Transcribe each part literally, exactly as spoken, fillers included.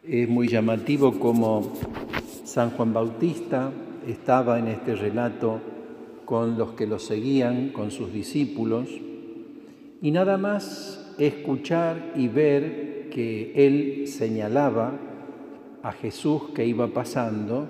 Es muy llamativo cómo San Juan Bautista estaba en este relato con los que lo seguían, con sus discípulos, y nada más escuchar y ver que él señalaba a Jesús que iba pasando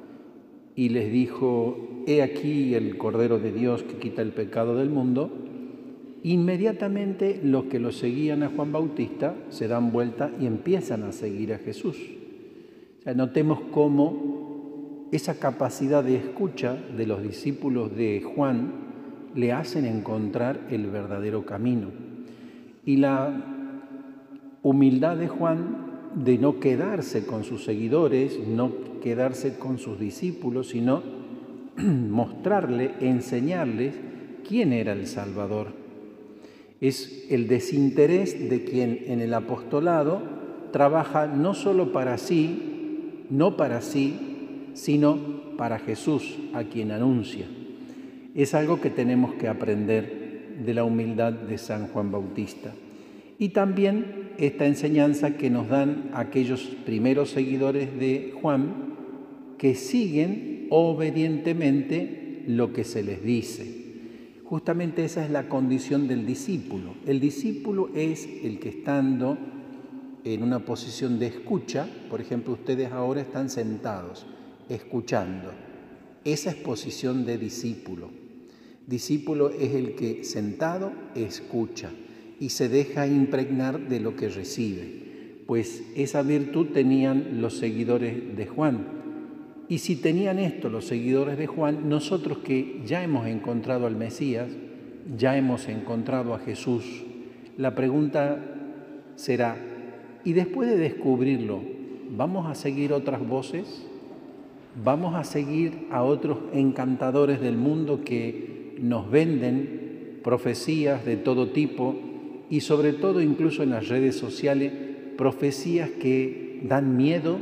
y les dijo: «He aquí el Cordero de Dios que quita el pecado del mundo», inmediatamente los que lo seguían a Juan Bautista se dan vuelta y empiezan a seguir a Jesús. O sea, notemos cómo esa capacidad de escucha de los discípulos de Juan le hacen encontrar el verdadero camino. Y la humildad de Juan de no quedarse con sus seguidores, no quedarse con sus discípulos, sino mostrarle, enseñarles quién era el Salvador. Es el desinterés de quien en el apostolado trabaja no solo para sí, no para sí, sino para Jesús, a quien anuncia. Es algo que tenemos que aprender de la humildad de San Juan Bautista. Y también esta enseñanza que nos dan aquellos primeros seguidores de Juan, que siguen obedientemente lo que se les dice. Justamente esa es la condición del discípulo. El discípulo es el que, estando en una posición de escucha, por ejemplo, ustedes ahora están sentados, escuchando. Esa es posición de discípulo. Discípulo es el que, sentado, escucha y se deja impregnar de lo que recibe. Pues esa virtud tenían los seguidores de Juan. Y si tenían esto los seguidores de Juan, nosotros que ya hemos encontrado al Mesías, ya hemos encontrado a Jesús, la pregunta será: ¿y después de descubrirlo, vamos a seguir otras voces? ¿Vamos a seguir a otros encantadores del mundo que nos venden profecías de todo tipo y sobre todo incluso en las redes sociales, profecías que dan miedo?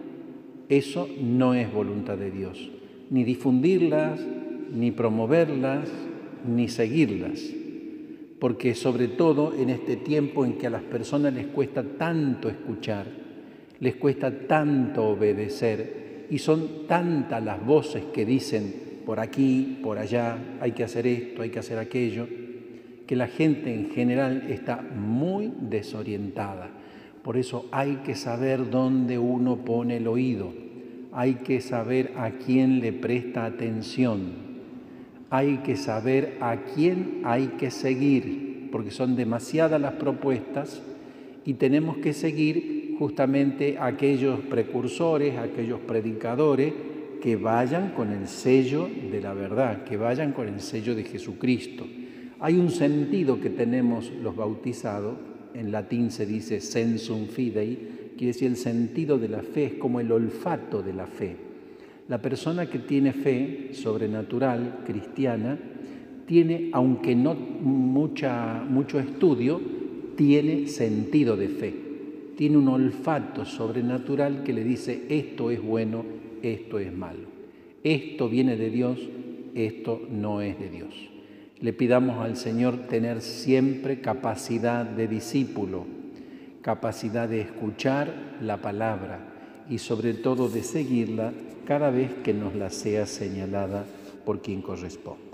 Eso no es voluntad de Dios, ni difundirlas, ni promoverlas, ni seguirlas, porque sobre todo en este tiempo en que a las personas les cuesta tanto escuchar, les cuesta tanto obedecer y son tantas las voces que dicen por aquí, por allá, hay que hacer esto, hay que hacer aquello, que la gente en general está muy desorientada. Por eso hay que saber dónde uno pone el oído, hay que saber a quién le presta atención, hay que saber a quién hay que seguir, porque son demasiadas las propuestas y tenemos que seguir justamente a aquellos precursores, a aquellos predicadores que vayan con el sello de la verdad, que vayan con el sello de Jesucristo. Hay un sentido que tenemos los bautizados. En latín se dice sensum fidei, quiere decir el sentido de la fe, es como el olfato de la fe. La persona que tiene fe sobrenatural, cristiana, tiene, aunque no mucha, mucho estudio, tiene sentido de fe. Tiene un olfato sobrenatural que le dice: esto es bueno, esto es malo. Esto viene de Dios, esto no es de Dios. Le pidamos al Señor tener siempre capacidad de discípulo, capacidad de escuchar la palabra y sobre todo de seguirla cada vez que nos la sea señalada por quien corresponde.